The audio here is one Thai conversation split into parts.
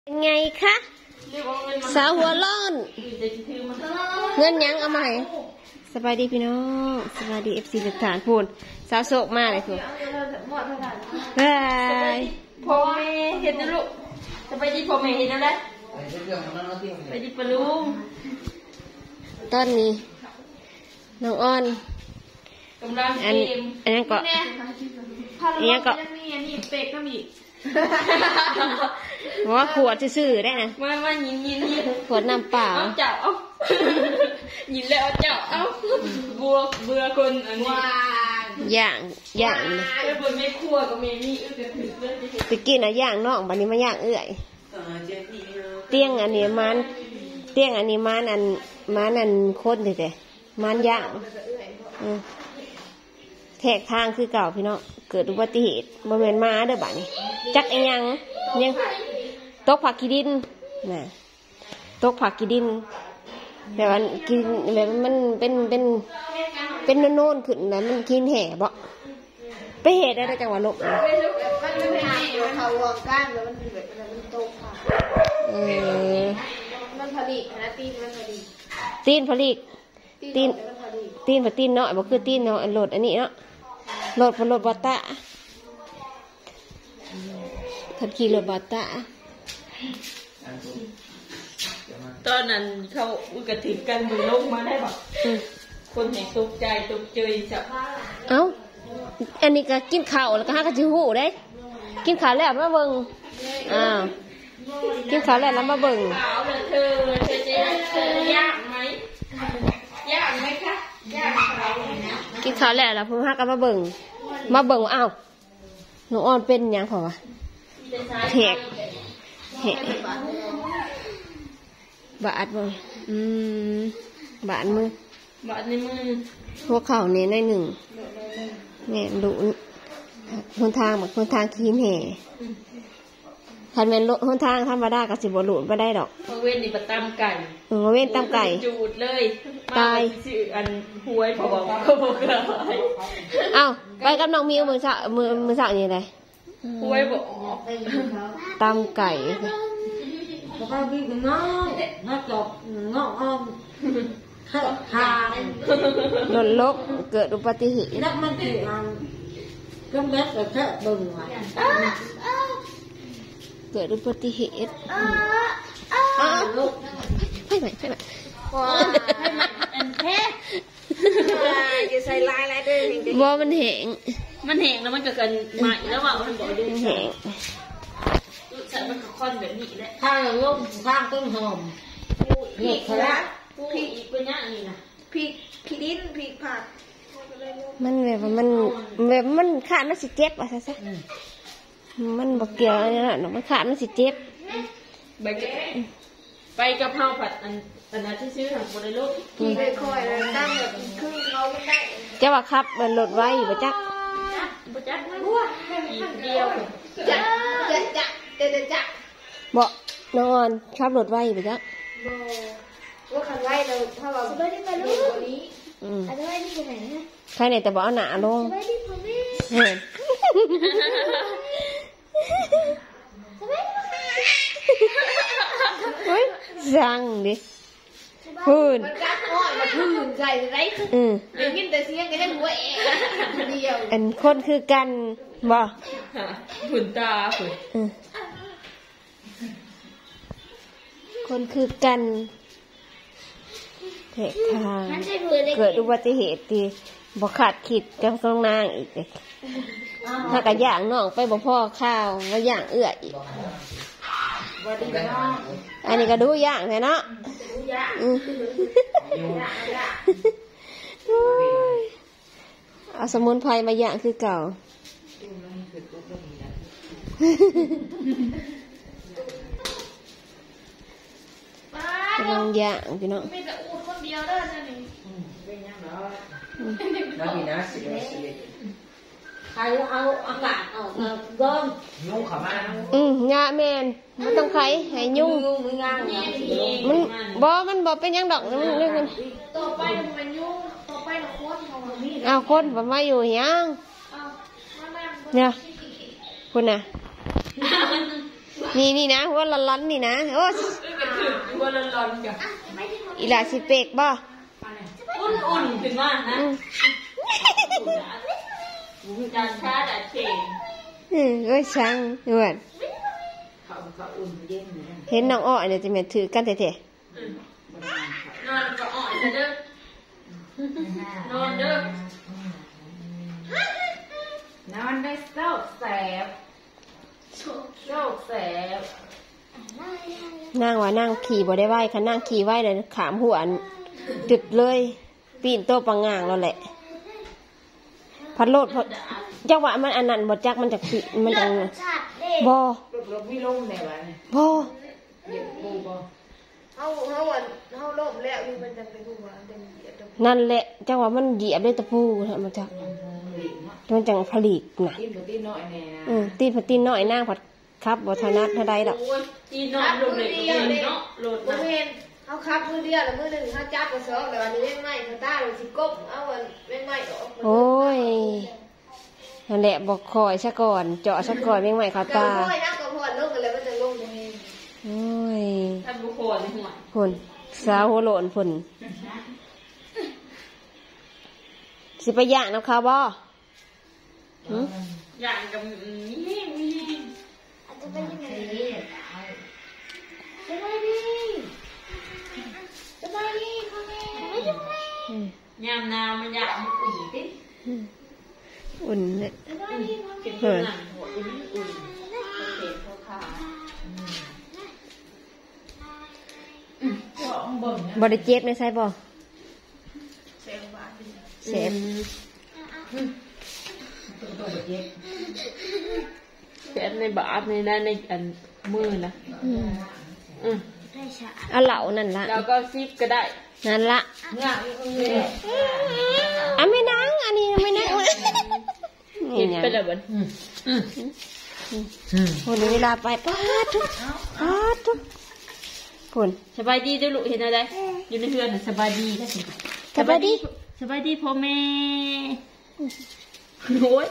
เป็นไงคะสาวหัวร้อนเงินยังเอามาให้สบายดีพี่น้องสบายดีFCหลักฐานพูนสาวโศกมาเลยพูนบายพ่อแม่เห็นนะลูกสบายดีพ่อแม่เห็นแล้วไปดีปะลุงตอนนี้น้องอ้อนกำลังเกมอันนั้นก็อันนี้ก็เป็กน้ำอีกว่าขวดซื่อๆได้นะมายินขวดน้ำเปล่าเอาเจ้าเอายินแล้วเจ้าเอาบัวเบื่อคนอันนี้ย่างแล้วบนไม่คั่วก็มีนี่ก็ถือเรื่องไปกินอะย่างน้องบัดนี้มาย่างเอื้อยเตียงอันนี้มันเตียงอันนี้มันโคตรเลยแต่มันย่างแทกทางคือเก่าพี่น้องเกิดอุบัติเหตุโมเมนต์มาเด้อบ้านี้จักไอ้ยังตกผักกีดินน่ะตกผักกีดินแบบว่ากินแบบมันเป็นโน่นขึ้นนะมันกินแห่บ่ไปเหตุได้จังหวะลบมันเขาวงก้านแล้วมันแบบมันโตค่ะมันผลิตนะตีนมันผลิตตีนผลิตตีนเนาะบ่คือตีนเนาะโหลดอันนี้เนาะโหลดบัตตะทันขี่โหลดบัตตะตอนนั้นเขากระถิ่นกันมือลงมาได้บอกคนเห็นตกใจตกเจยจับเอ้าอันนี้ก็กินข้าวแล้วก็หากระจิหูได้กินข้าวแล้วมาเบิ่งกินข้าวแล้วมาเบิ่งเธอยากไหมยากไหมคะยากกินข้าวแล้วพวกฮักก็มาเบิ่งอ้าวหนูอ่อนเป็นยังพอวะแหกบาดบ่บาดมือบาดในมือหัวเข่าเนี่ยในหนึ่งเนี่ยดูหนทางแบบหนทางขีนแห่คันเป็นหนทางธรรมดาก็สิบ่หลุดไม่ได้ดอกมาเว้นนี่ประตามไก่มาเว้นตามไก่จูดเลยตายชื่ออันหวยพอบอกเขาบอกอะไรเอ้าไปกับน้องมิวมือสาวนี่ไงหวยบอกตามไก่แล้วก็พี่ก็น้องน่าจบน้องอ้อมหาลลกเกิดอุบัติเหตุแล้วมันถึงก็แม้แต่แค่บึงเกิดอุบัติเหตุลูกให้ไหมอันแท้จะใส่ลายอะไรด้วยบ่มันแห้งแล้วมันเกิดกันใหม่แล้วว่ามันบอกด้วยแห้งใส่มันค่อนแบบนี้แหละถ้าลูกข้างต้นหอมพริกนะพริกอีกเป็นอย่างนี้นะพริกดินพริกผักมันแบบมันขาดมันสิเจ็บอ่ะซะมันบอกเกี่ยวอะไรนะมันขาดมันสิเจ็บไปกะเพราผัดอันนั้นที่ซื้อของโมเดลลูกกินค่อยๆตั้งแบบครึ่งเขาไม่ได้จะว่าครับมันหลดไว้บ่จักไม่รู้อีกเดียวจะบ่นอนครับหลดไว้บ่จักว่าคันไว้เราถ้าเราสบายดีไปลูกนี้สบายดีไปไหนนะใครเนี่ยแต่บอกเอาหนาลงสบายดีพ่อแม่สบายดีเฮ้ยจังดิพูนมันกัดอ้อยมาพูนใส่ไรเดี๋ยวกินแต่เสียงก็ยังหัวเดียวอันคนคือกันบ่ผุนตาผุนคนคือกันเหตุทางเกิดอุบัติเหตุที่บ่ขาดคิดกับตรงนางอีกถ้ากะย่างน้องไปบ่พ่อข้าวมาย่างเอื้ออีกอันนี้ก็ดูย่างเลยเนาะเอาสมุนไพรมาย่างคือเก่ากำลังย่างพี่น้องมีแต่อูดคนเดียวเด้อนี่เป็นยังไงแล้วมีนะสิใครเอาอากาศออกมาก้อนยุ่งขามางาแมนมันต้องใครให้ยุ่งมันงามันบ่เป็นยังดอกมันเรื่องมันต่อไปมันยุ่งต่อไปเราโคตรเขาเอาคนบ่มาอยู่ยังเนี่ยคุณน่ะนี่นะหัวร้อนๆนี่นะโอ้กระถึกหัวร้อนๆกับอีหลาสิเปกบ่อุ่นๆขึ้นมานะจานชาดัดเข่งโอ้ยช่างเหมือนเขาอุ่นเย็นอยู่นะเห็นน้องอ้อเนี่ยจะเหมือนถือกันแท้นอนก็อ่อนเด้อนอนเด้อนอนได้โศกแสบโศกแสบๆนั่งว่านั่งขี่บ่ได้ไหวคันนั่งขี่ไหวเลยขามหัวจุดเลยปีนโต๊ะปังงางแล้วแหละพัดโลดพอจังหวะมันอันนั้นบ่จักมันจะปิมันจะบ่รถไม่ลงไหนวะเนี่ยบ่เดี๋ยวกูบ่เขาล่มแล้วอยู่มันจะไปดูว่าเป็นเหยียดนั่นแหละจังหวะมันเหยียบด้วยตะปูนะมันจะมันจังผลิตนะกินกับตีน้อยแน่นะตีผัดตีน้อยนั่งผัดครับบ่ทนัดเท่าใดดอกโอ้ยตีนอนลงเลยเนาะโหลดบ่นะเห็นเขาคับมือเดียวแล้วมือหนึ่งเขาจับกระสอบแล้วอันนี้ไม่เขาตาเลยสิก้มเอาไม่ออกโอ้ยนั่นแหละบอกคอยซะก่อนเจาะซะก่อนไม่ไหวเขาตาพ่อยนักกับพ่อลงกันแล้วมันจะลงตรงนี้โอ้ยท่านบุคคลในหัวผลสาวหัวโหลนผลสิไปย่างน้ำข้าวบ่หึอย่างกับนี่อาจจะเป็นยังไงสบายดีพ่อแม่ยามนาวมันอยากมันอุ่นติอุ่นเนี่ยสบายดีพ่อแม่เป็นตัวหนังหัวอุ่นเผ็ดเขาขาบ่ได้เจ็บในไส้บ่เสียงบาดเจ็บแขนในบาทในนั้นในอันมือนะอืมได้ชาเอาเหล่านั่นละแล้วก็ซิปก็ได้นั่นละเนี่ยนี่อ่ะไม่นั่งอันนี้ไม่นั่งเห็นไปแล้วบ่คนเวลาไปป้าทุกคนสบายดีด้วยลูกเห็นอะไรอยู่ในเรือนสบายดีก็สิสบายดีสบายดีพ่อแม่โอ้ย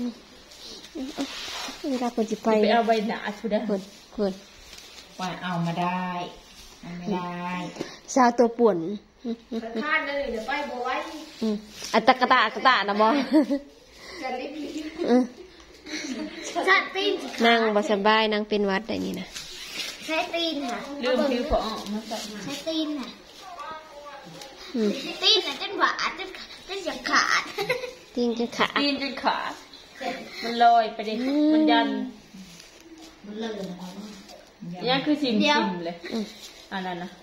เวลาคนจะไปไปเอาใบหนาสุดแล้วคนว่าเอามาได้ไม่ได้สาวตัวป่วนคาดเลยเดี๋ยวไปบ่ไว้อัตตะกะตะนะบอจะรีบชัดตีนนั่งบ่สบายนั่งเป็นวัดได้นี่นะใช้ตีนค่ะลืมผิวของมาใส่ใช้ตีนค่ะตีนน่ะจนบาดจนจะขาดติ้งจะขาตีนจนขาดมันลอยไปดิมันยันยังคือสิมเลยอันนั้นนะ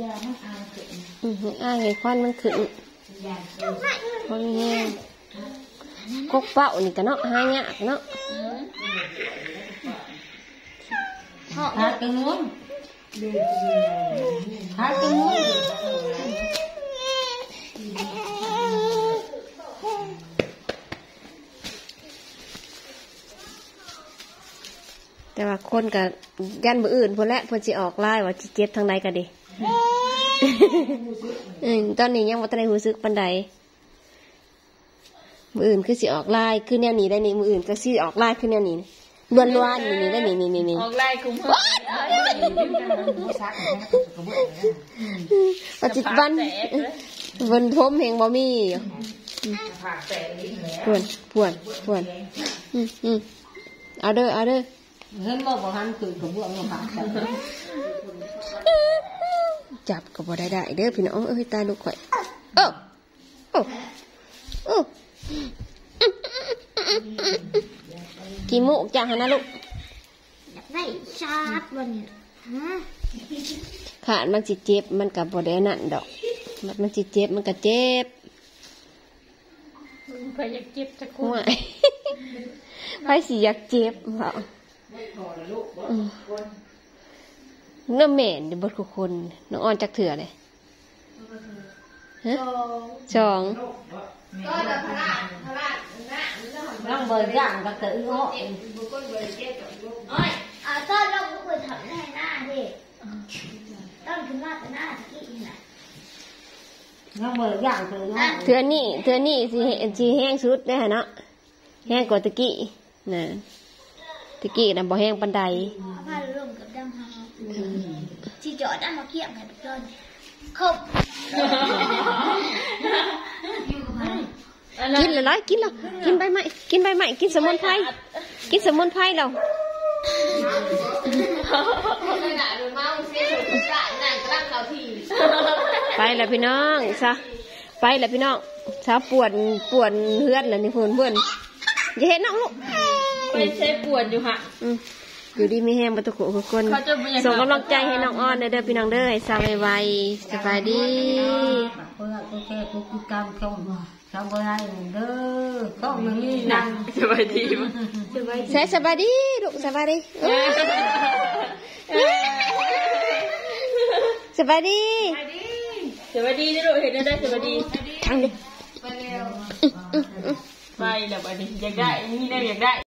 อ้ายเห็นควันมันขึ้นเพราะงี้กกเป้านี่ก็เนาะหายากเนาะหาตรงนู้นหาตรงนู้นแต่ว่าคนกับยันมืออื่นพนแหละพนสิออกไล่ว่าจิเจ็บทางใดก็ดี ตอนนี้ยังว่าตอนไหนหูซึกปันใดมืออื่นคือสิออกไล่คือแนวนี้ได้นี่มืออื่นก็สิออกไล่คือแนวนี้ล้วนๆนี่ได้นี่ออกไล่คุ้มเพิ่มปัจจุบันวันทมแห่งบ่มีพวนเอาเด้อเห็นบอกหันคืนกับพวกเราผ่าจับก็บ่ได้เด้อพี่น้องเอ้ยตายลูกข่อยโอ้กี่มุกจังหะนะลูกอยากได้ชาร์จวันนี้ขาดมันสิเจ็บมันกับบ่ได้นั่นดอกมันสิเจ็บมันก็เจ็บไปอยากเจ็บจะคุ้ห่มวยไปสิอยากเจ็บเหรอเนื้อเหม็นเดี๋ยวบดทุกคนน้องอ่อนจักเถื่อเลยฮะสองก็จะพลาดนะน้องเบิร์ดย่างก็เกิดเงาะต้นเราก็เคยทำได้หน้าดิต้นคือหน้าแต่หน้าตะกี้นี่แหละน้องเบิร์ดย่างเกิดเงาะเถื่อนี่สิแห้งสุดได้อเนาะแห้งกว่าตะกี้นะเตะกี้น่ะบ่แห้งปานใดผ้าร่มกับดำหาที่จอดมาเกี่ยงกันทุกคนครบอยู่กับมันกินเลยร้อยกินแล้วกินใบไม้กินใบไม้กินสมุนไพรกินสมุนไพรแล้วขนาดโดนเมาเสียสุดกะนั่งกระด้างเขาทีไปแล้วพี่น้องซะไปแล้วพี่น้องซะปวดเฮือนแล้วนี่เพื่อนอย่าเห็นน้องลูกไปใช้ปวดอยู่ค่ะอยู่ดีมีแห้งประตูโขทุกคนส่งกำลังใจให้น้องอ้อนเด้อพี่น้องเด้อสบายสบายดีเพื่อตัวแค่ตัวกิจกรรมช่องช่องอะไรเด้อช่องนี้นั่งสบายดีมั้ยสบายดีลูกสบายดีสบายดีสบายดีนะลูกเห็นได้สบายดีทางดิไปเร็วไปแล้วบัดนี้อยากได้นี่แน่อยากได้